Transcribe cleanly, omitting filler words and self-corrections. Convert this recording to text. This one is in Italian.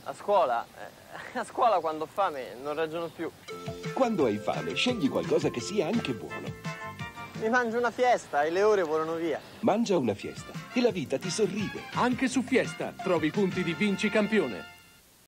A scuola? A scuola quando ho fame non ragiono più. Quando hai fame, scegli qualcosa che sia anche buono. Mi mangio una Fiesta e le ore volano via. Mangia una Fiesta e la vita ti sorride. Anche su Fiesta trovi punti di Vinci Campione.